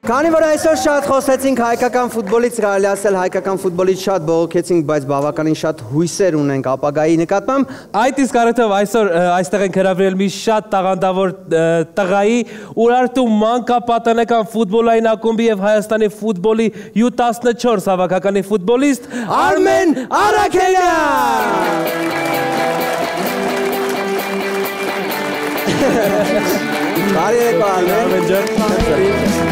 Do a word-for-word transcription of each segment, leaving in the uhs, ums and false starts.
Քանի որ այսօր շատ խոսեցինք հայկական ֆուտբոլից, կարելի ասել հայկական ֆուտբոլից շատ բողոքեցինք, բայց բավականին շատ հույսեր ունենք ապագայի նկատմամբ։ Այդ իսկ առիթով այսօր այստեղ ենք հրավիրել մի շատ տաղանդավոր տղայի, Ուրարտու մանկապատանեկան ֆուտբոլային ակումբի եւ Հայաստանի ֆուտբոլի յու տասնչորս հավաքականի ֆուտբոլիստ Արմեն Արաքելյան։ Բարի եկա Արմեն ջան։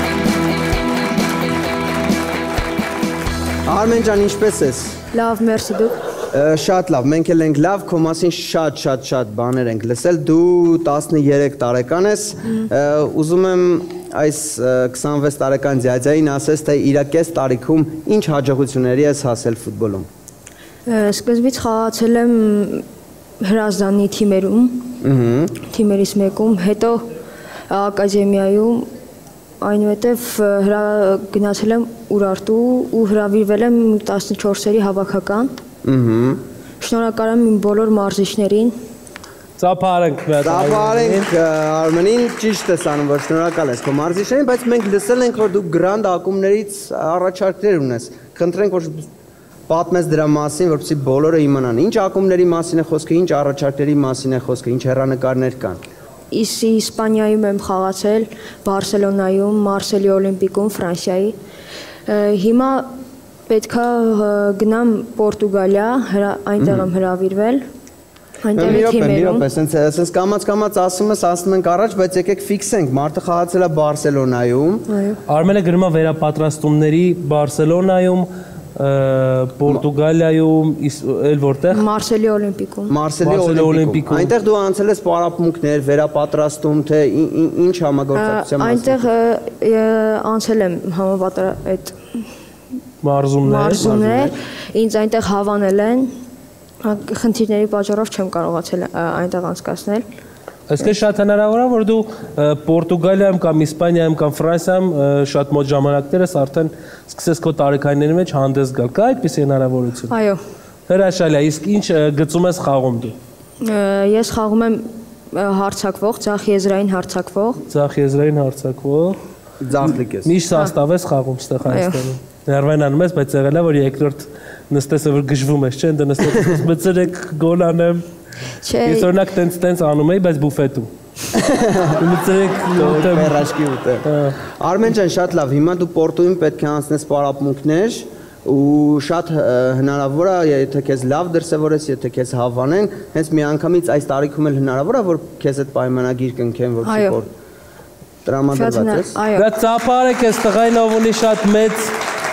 Արմեն ջան, ինչպես ես։ Լավ, մերսի դուք։ Շատ լավ, մենք էլ ենք լավ, քո մասին շատ շատ շատ բաներ ենք լսել, դու տասներեք տարեկան ես, ուզում եմ այս քսանվեց տարեկան ձյաձային ասես, թե իր կես տարիքում ինչ հաջողությունների ես հասել ֆուտբոլում։ Սկզբից խաղացել եմ Հրազդանի թիմերում, թիմերից մեկում, հետո ակադեմիայում, այնուհետև գնացել եմ Ուրարտու ու հրավիրվել եմ տասնչորսերի հավաքական։ Շնորհակալ եմ իմ բոլոր մարզիչներին։ Ծափարենք Ծափարենք Արմենին, ճիշտ ես անում, որ շնորհակալ ես քո մարզիչներին, բայց մենք լսել ենք, որ դու գրանդ ակումբներից առաջարկներ ունես։ Խնդրենք, որ պատմես դրա մասին, որպեսզի բոլորը իմանան, ինչ ակումբների մասին է խոսքը, ինչ առաջարկների մասին է խոսքը, ինչ հեռանկարներ կան։ Իսպանիայում եմ խաղացել, Բարսելոնայում, Մարսելի Օլիմպիկում, Ֆրանսիայի։ Հիմա պետքա գնամ Պորտուգալիա, այնտեղ եմ հրավիրվել, այնտեղի թիմերում։ Սենց կամաց-կամաց ասում ես, ասում ենք առաջ, բայց եկեք ֆիքսենք, մարդը խաղացել է Բարսելոնայում։ Արմենը գրում է վերապատրաստումների Բարսելոնայում, Պորտուգալիայում, էլ որտեղ։ Մարսելի Օլիմպիկում։ Մարսելի Օլիմպիկում։ Այնտեղ դու անցել ես պարապմունքներ, վերապատրաստում, թե ինչ համագործակցության մասին։ Այնտեղ անցել եմ համապատասխան այդ մարզումներ, ինձ այնտեղ հավանել են, խնդիրների պատճառով չեմ կարողացել այնտեղ անցկացնել։ Այսինքն շատ հնարավոր է, որ դու Պորտուգալիայում կամ Իսպանիայում կամ Ֆրանսիայում շատ մոտ ժամանակներ ես արդեն սկսես քո տարիքայինների մեջ հանդես գալ։ Կա այդպիսի հնարավորություն։ Այո։ Հրաշալի է, իսկ ինչ գծում ես խաղում դու։ Ես խաղում եմ հարձակվող, ձախ եզրային հարձակվող։ Ձախ եզրային հարձակվող։ Ձախլիկ ես։ Միշտ սաստավ ես խաղում ստեղ Հայաստանում։ Ներվային անում ես, բայց եղել է, որ երկրորդ նստեսը որ գժվում ես, չէ՞, ընդ նստես մծրեք գոլ անեմ։ Ես օրինակ տենց-տենց անում էի, բայց բուֆետում։ Մծրեք ուտեմ, մերաշկի ուտեմ։ Արմեն ջան, շատ լավ, հիմա դու Պորտոյում պետք է անցնես պարապմունքներ ու շատ հնարավոր է, եթե քեզ լավ դրսևորես, եթե քեզ հավանեն, հենց մի անգամից այս տարիքում էլ հնարավոր է, որ քեզ այդ պայմանագիր կնքեն, որ սպորտ տրամադրված ես։ Դա ծափարեք ես տղային, ով ունի շատ մեծ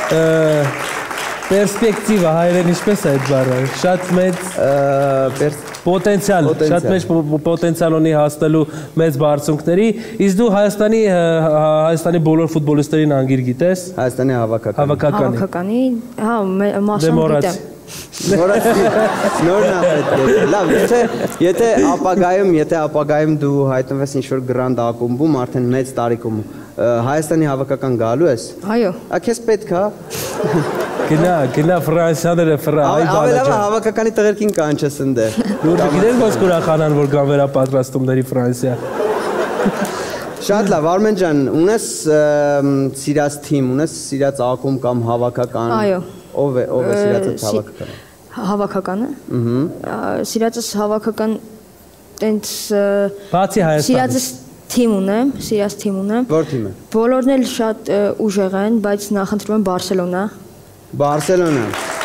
պերսպեկտիվա, հայերեն ինչպես է այդ բառը, շատ մեծ պոտենցիալ, շատ մեծ պոտենցիալ ունի հասնելու մեծ բարձունքների, իսկ դու Հայաստանի Հայաստանի բոլոր ֆուտբոլիստերին անգիր գիտես։ Հայաստանի հավաքականի։ Հավաքականի, հա, մասամբ գիտեմ։ Նոր նախատեսել։ Լավ, եթե եթե ապագայում, եթե ապագայում դու հայտնվես ինչ-որ գրանդ ակումբում, արդեն մեծ տարիքում, Հայաստանի հավաքական գալու ես։ Այո։ Ա քեզ պետք է։ Գնա, գնա Ֆրանսիաները ֆրա, այ բալա։ Ավելավա հավաքականի տղերքին կանչես ընդեր։ Դու գիտես ոնց կուրախանան, որ կան վերապատրաստումների Ֆրանսիա։ Շատ լավ, Արմեն ջան, ունես սիրած թիմ, ունես սիրած ակումբ կամ հավաքական։ Այո։ Ով է, ով է սիրածդ հավաքականը։ Հավաքականը։ Ահա։ Սիրածս հավաքական տենց բացի Հայաստանից։ Սիրածս թիմ ունեմ, սիրած թիմ ունեմ։ Որ թիմը։ Բոլորն էլ շատ ուժեղ են, բայց նախընտրում եմ Բարսելոնա։ Բարսելոնա։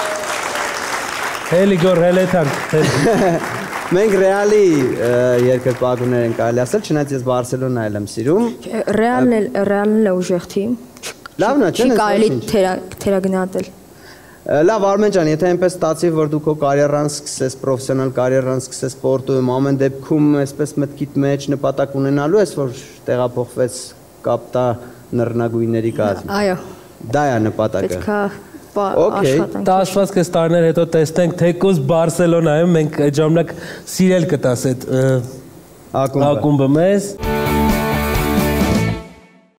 Հելի գոր հելեթանք։ Մենք Ռեալի երկրպագուներ ենք կարելի ասել, չնայած ես Բարսելոնա եմ սիրում։ Ռեալն էլ Ռեալն էլ ուժեղ թիմ։ Լավն է, չէ՞։ Չի կարելի թերագնահատել։ Լավ, Արմեն ջան, եթե այնպես ստացի, որ դու քո կարիերան սկսես, պրոֆեսիոնալ կարիերան սկսես Պորտոյում, ամեն դեպքում այսպես մտքիդ մեջ նպատակ ունենալու ես, որ տեղափոխվես կապտա նռնագույնների կազմ։ Այո։ Դա է նպատակը։ Պետք է աշխատանք։ Տասված կես տարիներ հետո տեսնենք թեկուզ Բարսելոնայում մենք այդ ժամանակ սիրել կտաս այդ ակումբը մեզ։